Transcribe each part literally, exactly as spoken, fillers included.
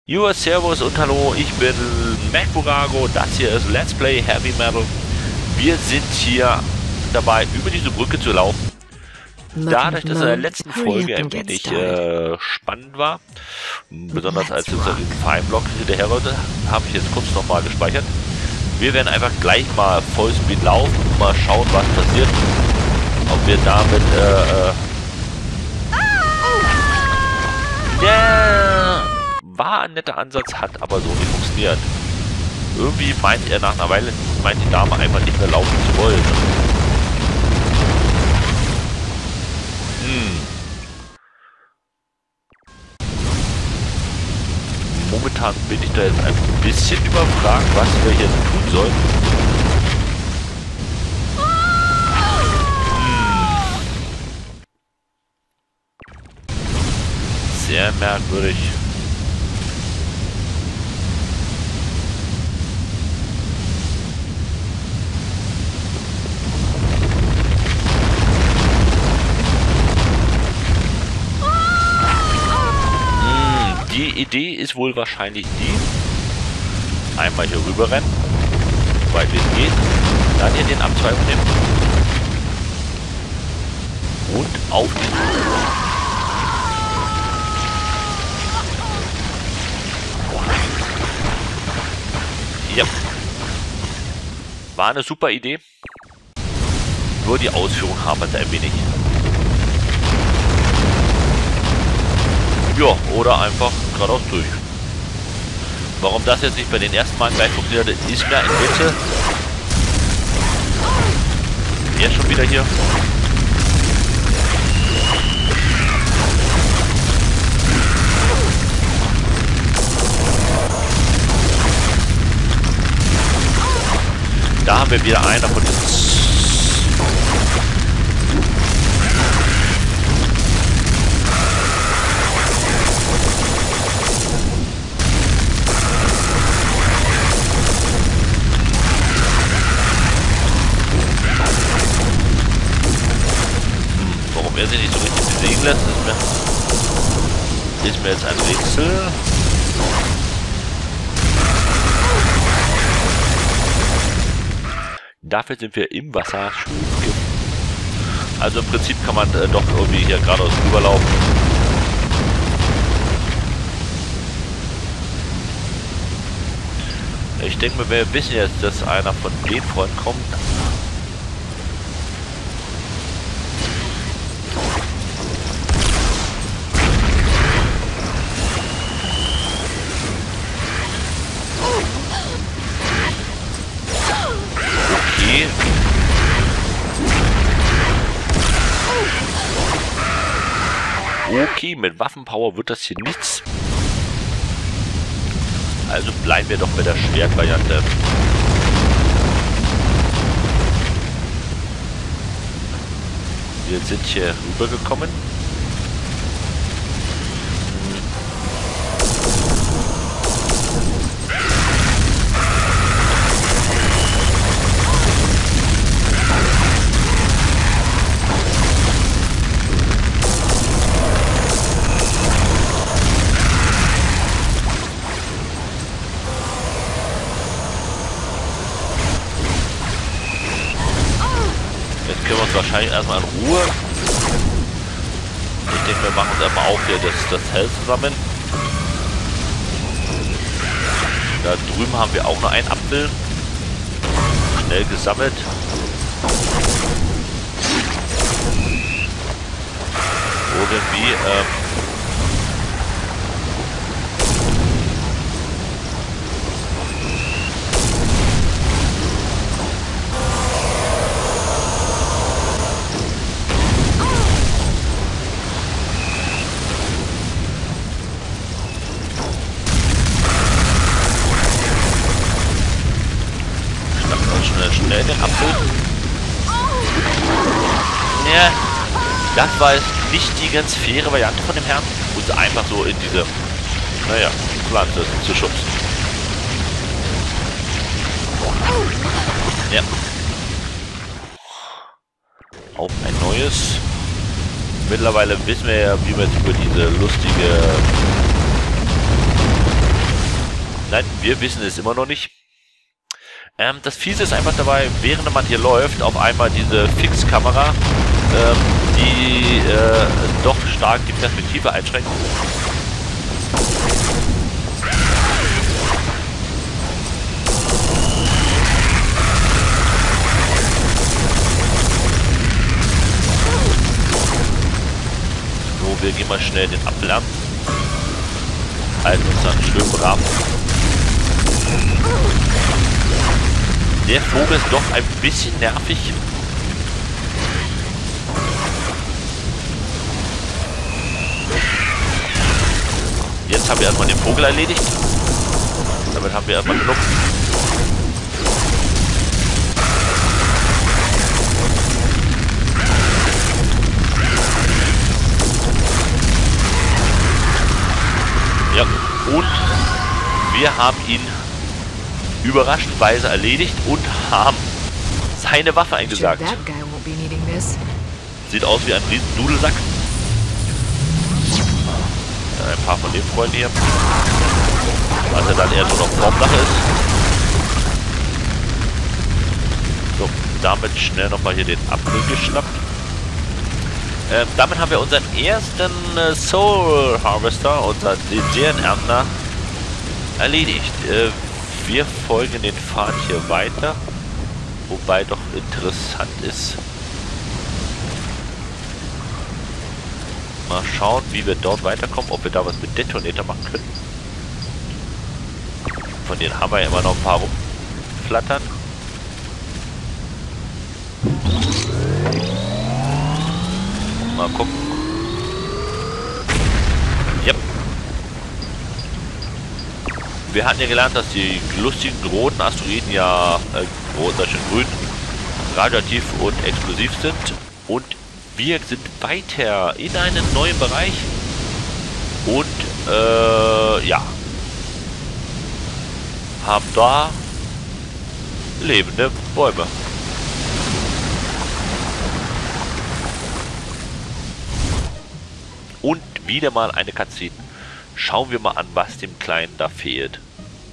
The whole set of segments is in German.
Jo, servus und hallo, ich bin MacBurago, das hier ist Let's Play Heavy Metal. Wir sind hier dabei, über diese Brücke zu laufen. Dadurch, dass in der letzten Folge ein wenig äh, spannend war, besonders als wir uns an diesem Feinblock hinterher wollte, habe ich jetzt kurz nochmal gespeichert. Wir werden einfach gleich mal Vollspeed laufen und mal schauen, was passiert. Ob wir damit äh, äh yeah, war ein netter Ansatz, hat aber so nicht funktioniert. Irgendwie meint er nach einer Weile, meint die Dame einfach nicht mehr laufen zu wollen. Hm. Momentan bin ich da jetzt ein bisschen überfragt, was wir hier tun sollen. Hm. Sehr merkwürdig. Die Idee ist wohl wahrscheinlich die, einmal hier rüber rennen, soweit es geht, dann hier den Abzweigung nehmen und auf den... Ja, war eine super Idee, nur die Ausführung hapert ein wenig. Ja, oder einfach geradeaus durch. Warum das jetzt nicht bei den ersten Malen gleich funktioniert, ist mir ein Rätsel. Jetzt schon wieder hier. Da haben wir wieder einer von diesen... Wer sich nicht so richtig bewegen lässt, ist mir, ist mir jetzt ein Rätsel. Dafür sind wir im Wasser. Also im Prinzip kann man äh, doch irgendwie hier geradeaus rüberlaufen. Ich denke mir, wir wissen jetzt, dass einer von den Freunden kommt. Okay, mit Waffenpower wird das hier nichts. Also bleiben wir doch mit der Schwertvariante. Wir sind hier rübergekommen. Können wir uns wahrscheinlich erstmal in Ruhe. Ich denke, wir machen uns erstmal auf hier das, das Health zusammen. Da drüben haben wir auch noch einen Apfel. Schnell gesammelt. Irgendwie, ähm schnell den Apfel. Ja, das war jetzt nicht die ganz faire Variante von dem Herrn, uns einfach so in diese, naja, Pflanze zu schubsen. Ja. Auf ein neues. Mittlerweile wissen wir ja, wie wir jetzt über diese lustige Nein, wir wissen es immer noch nicht. Ähm, das Fiese ist einfach dabei, während man hier läuft, auf einmal diese Fixkamera, ähm, die äh, doch stark die Perspektive einschränkt. So, wir gehen mal schnell den Apfel an. Halten uns dann schön brav. Der Vogel ist doch ein bisschen nervig. Jetzt haben wir erstmal den Vogel erledigt. Damit haben wir erstmal genug. Ja, und wir haben ihn überraschendweise erledigt und haben seine Waffe eingesagt. Sieht aus wie ein riesen Dudelsack. Dann ein paar von den Freunden hier. Was er dann eher nur noch Formsache ist. So, damit schnell nochmal hier den Apfel geschnappt. Ähm, damit haben wir unseren ersten äh, Soul Harvester, unseren Seelenernter, erledigt. Äh, wir folgen den Pfad hier weiter, wobei doch interessant ist. Mal schauen, wie wir dort weiterkommen, ob wir da was mit Detonator machen können. Von denen haben wir ja immer noch ein paar rumflattern. Mal gucken. Yep. Wir hatten ja gelernt, dass die lustigen roten Asteroiden ja äh, rot, das schön grün, radioaktiv und explosiv sind. Und wir sind weiter in einen neuen Bereich. Und äh, ja, haben da lebende Bäume. Und wieder mal eine Cutscene. Schauen wir mal an, was dem Kleinen da fehlt.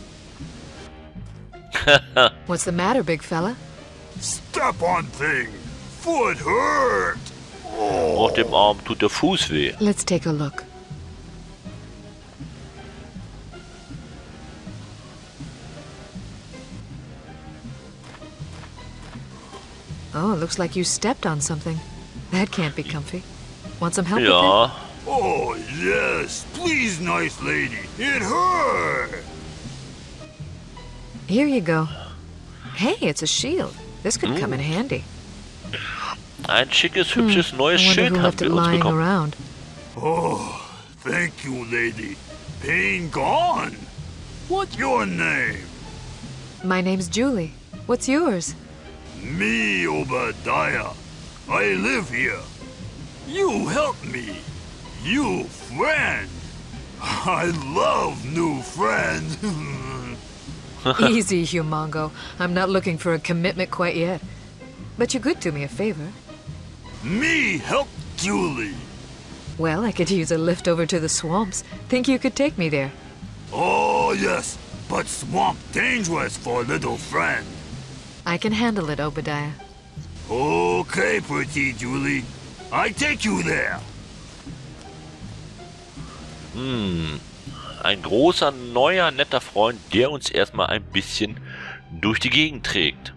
What's the matter, big fella? Step on thing. Foot hurt. Oh. Auf dem Arm tut der Fuß weh. Let's take a look. Oh, looks like you stepped on something. That can't be comfy. Want some help Ja. with Oh, yes. Please, nice lady. It hurt. it? Here you go. Hey, it's a shield. This could come in handy. Ein schickes, hübsches neues I wonder Schild who haben left it wir uns lying bekommen. around. Oh, thank you, lady. Pain gone. What's your name? My name's Julie. What's yours? Me, Obadiah. I live here. You help me. You friend. I love new friends. Easy, Humongo. I'm not looking for a commitment quite yet. But you could do me a favor. Me help Julie. Well, I could use a lift over to the swamps. Think you could take me there? Oh, yes. But swamp dangerous for little friend. I can handle it, Obadiah. Okay, pretty Julie. I take you there. Hm. Ein großer, neuer, netter Freund, der uns erstmal ein bisschen durch die Gegend trägt.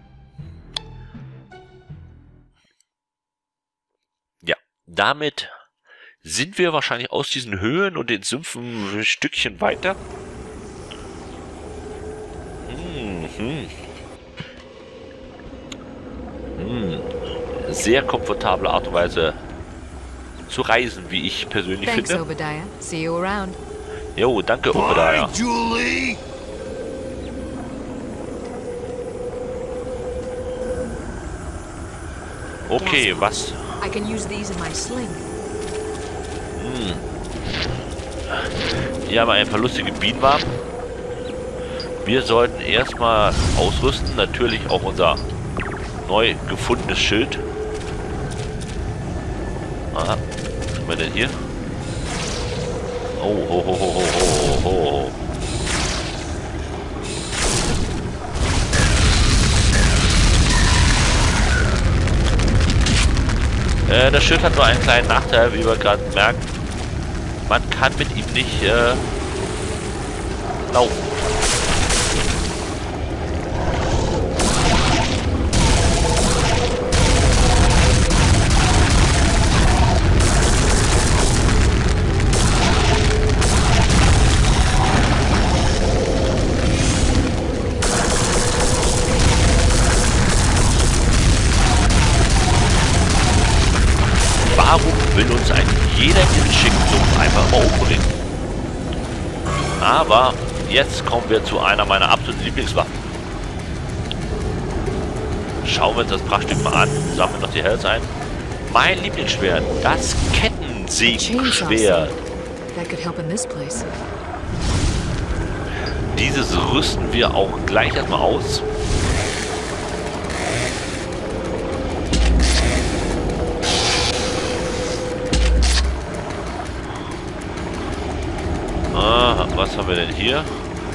Ja, damit sind wir wahrscheinlich aus diesen Höhen und den Sümpfen ein Stückchen weiter. Mhm. Hm. Sehr komfortable Art und Weise zu reisen, wie ich persönlich Thanks, finde. Obadiah. See you around. Jo, danke, Obadiah. Bye, Julie. Okay, was? I can use these in my sling. Hm. Hier haben wir ein paar lustige Bienenwaben. Wir sollten erstmal ausrüsten. Natürlich auch unser neu gefundenes Schild. Aha. Was haben wir denn hier? Oh, ho, ho, ho, ho, ho, ho. Äh, das Schild hat nur einen kleinen Nachteil, wie wir gerade merken. Man kann mit ihm nicht äh, laufen. Warum will uns eigentlich jeder in schicken, so einfach mal umbringen? Aber jetzt kommen wir zu einer meiner absoluten Lieblingswaffen. Schauen wir uns das Prachtstück mal an, sammeln noch die Hells ein. Mein Lieblingsschwert, das Kettensägenschwert. Dieses rüsten wir auch gleich erstmal aus. Ah, was haben wir denn hier?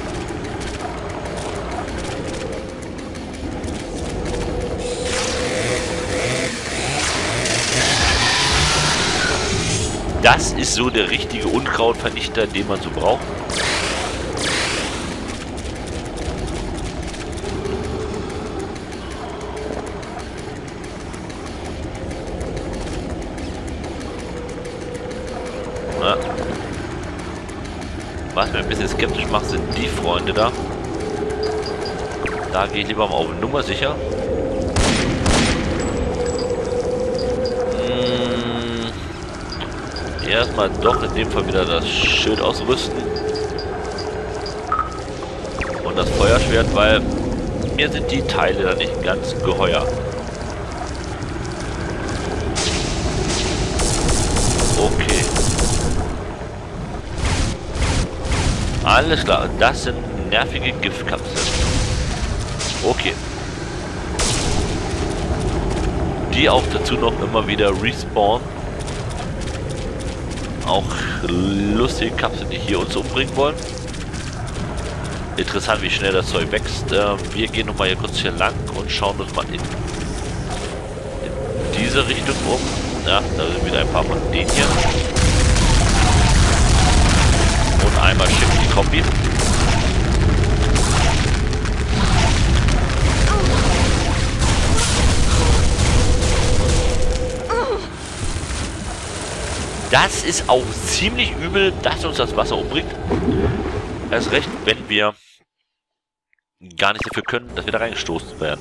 Das ist so der richtige Unkrautvernichter, den man so braucht. Na. Was mir ein bisschen skeptisch macht, sind die Freunde da. Da gehe ich lieber mal auf Nummer sicher. Hm. Erstmal doch in dem Fall wieder das Schild ausrüsten. Und das Feuerschwert, weil mir sind die Teile da nicht ganz geheuer. Okay. Alles klar, das sind nervige Giftkapseln. Okay. Die auch dazu noch immer wieder respawnen. Auch lustige Kapseln, die hier uns umbringen wollen. Interessant, wie schnell das Zeug wächst. Äh, wir gehen nochmal hier kurz hier lang und schauen uns mal in, in diese Richtung um. Ja, da sind wieder ein paar von denen hier. Und einmal schick die Kombi. Das ist auch ziemlich übel, dass uns das Wasser umbringt. Erst recht, wenn wir gar nicht dafür können, dass wir da reingestoßen werden.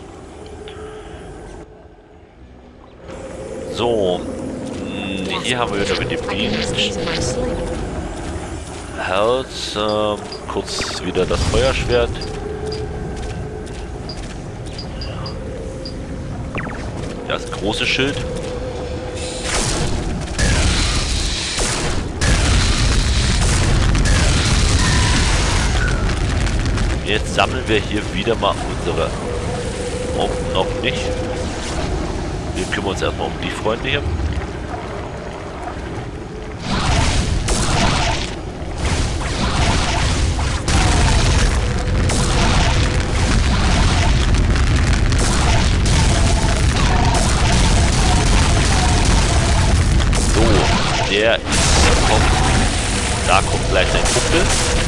So. Hier haben wir wieder die Herz. Ähm, kurz wieder das Feuerschwert. Das große Schild. Jetzt sammeln wir hier wieder mal unsere... Oh, noch nicht. Wir kümmern uns erstmal um die Freunde hier. So, der ist... Da kommt gleich ein Kumpel.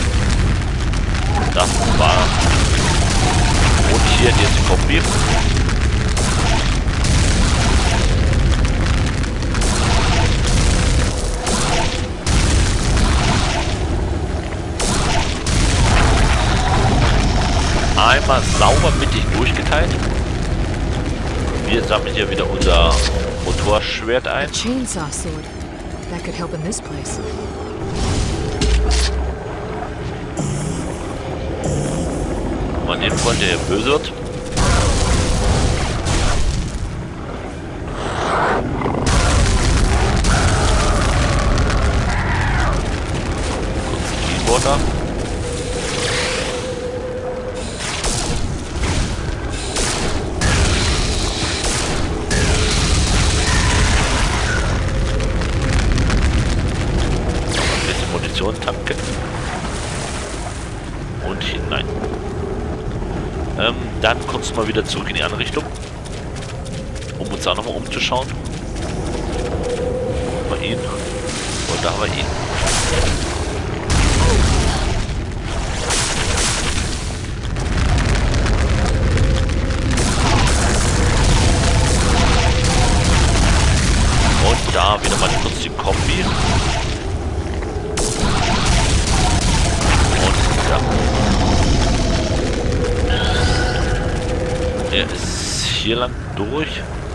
Das war... Und hier jetzt die Kombi. Einmal sauber mittig durchgeteilt. Wir sammeln hier wieder unser Motorschwert ein. Man den Freund, der hier böse wird. Kurz Keyboard ab. Ein bisschen Munition tanken. Und hinein. Ähm, dann kurz mal wieder zurück in die andere Richtung, um uns da nochmal umzuschauen. da haben wir ihn. Und da wieder mal kurz die Kombi. Und da. Der ist hier lang durch.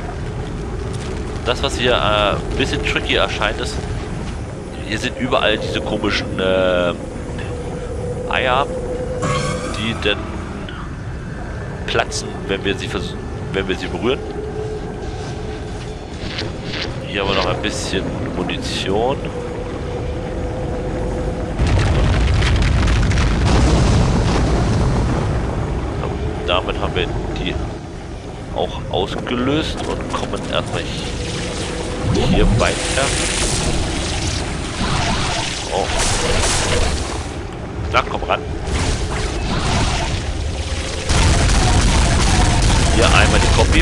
Das, was hier ein äh, bisschen tricky erscheint, ist, hier sind überall diese komischen äh, Eier, die dann platzen, wenn wir sie vers wenn wir sie berühren. Hier haben wir noch ein bisschen Munition. Damit haben wir die auch ausgelöst und kommen erstmal hier weiter. Oh. Na, komm ran. Hier einmal die Kombi.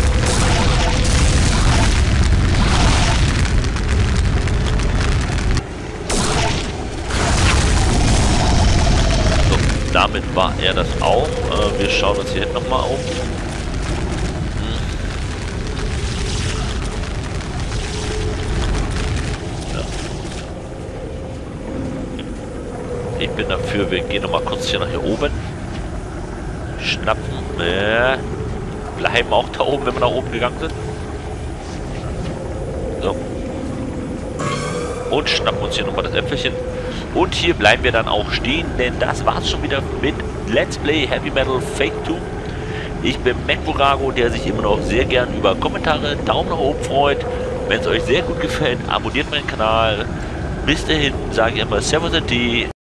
So, damit war er das auch. Äh, wir schauen uns hier hinten nochmal um. Ich bin dafür, wir gehen noch mal kurz hier nach hier oben. Schnappen. Äh, bleiben auch da oben, wenn wir nach oben gegangen sind. So. Und schnappen uns hier nochmal das Äpfelchen. Und hier bleiben wir dann auch stehen, denn das war's schon wieder mit Let's Play Heavy Metal Fake zwei. Ich bin MacBurago, der sich immer noch sehr gern über Kommentare, Daumen nach oben freut. Wenn es euch sehr gut gefällt, abonniert meinen Kanal. Bis dahin sage ich immer Servus und die.